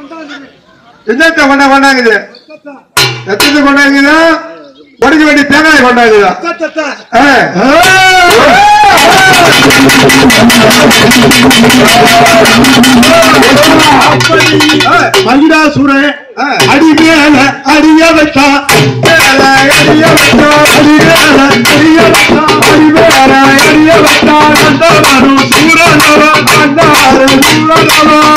என்னத்த கொண்டாங்குது எத்தனை கொண்டாங்குதா உடஞ்சு வேண்டிய தேங்காய் கொண்டாங்குதா மகிடாசுரன் அடி மேல அடிய வச்சா அடிய வச்சா அடி மேல அடிய வச்சா அடி மேல அடிய வச்சா கண்டவரும் சூரனவன் கண்டாரும் சூரனவன்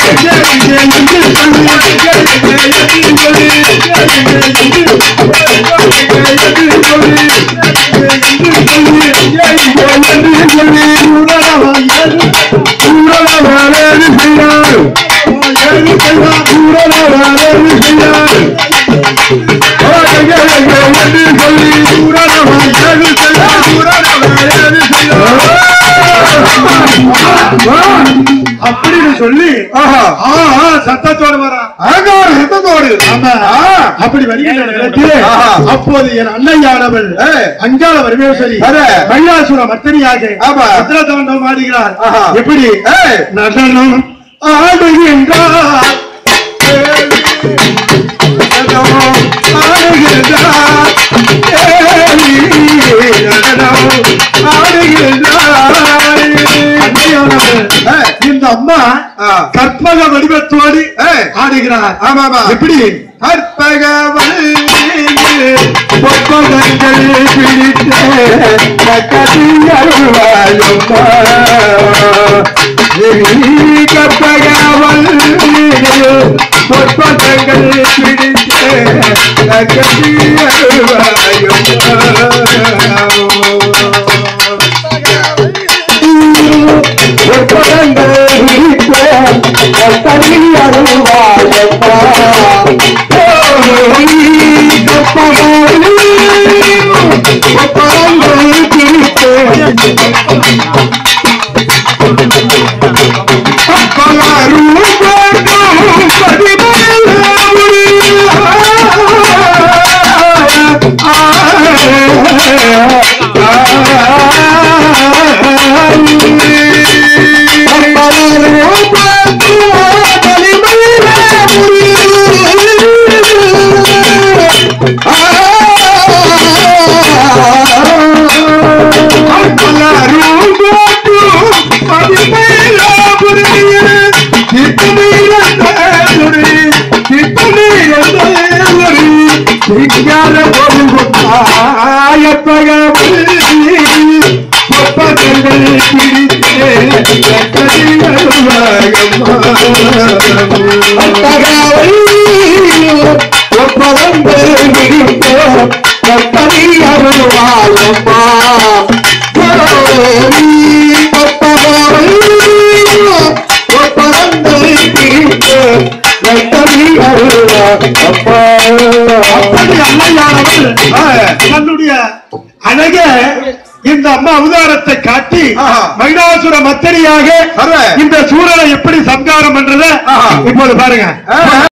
அப்படின்னு சொல்லி சத்தத்தோடு வரான் சத்தத்தோடு அப்படி வருகின்ற அப்போது என் அன்னையானவள் அஞ்சால வருமேஸ்வரி மகிழாசுர மர்த்தனியாக சித்திரதாண்டவம் ஆடுகிறார். எப்படி நடனம் ஆடுகின்றார் இந்த அம்மா கற்பக வடிவத்தோடு ஆடுகிறார். ஆமாமா எப்படி கற்பக பொற்பதங்கள் தன்னுடைய அழக இந்த அம்மா அவதாரத்தை காட்டி மகிடாசுர மர்த்தனியாக இந்த சூழலை எப்படி சம்காரம் பண்றத இப்போது பாருங்க.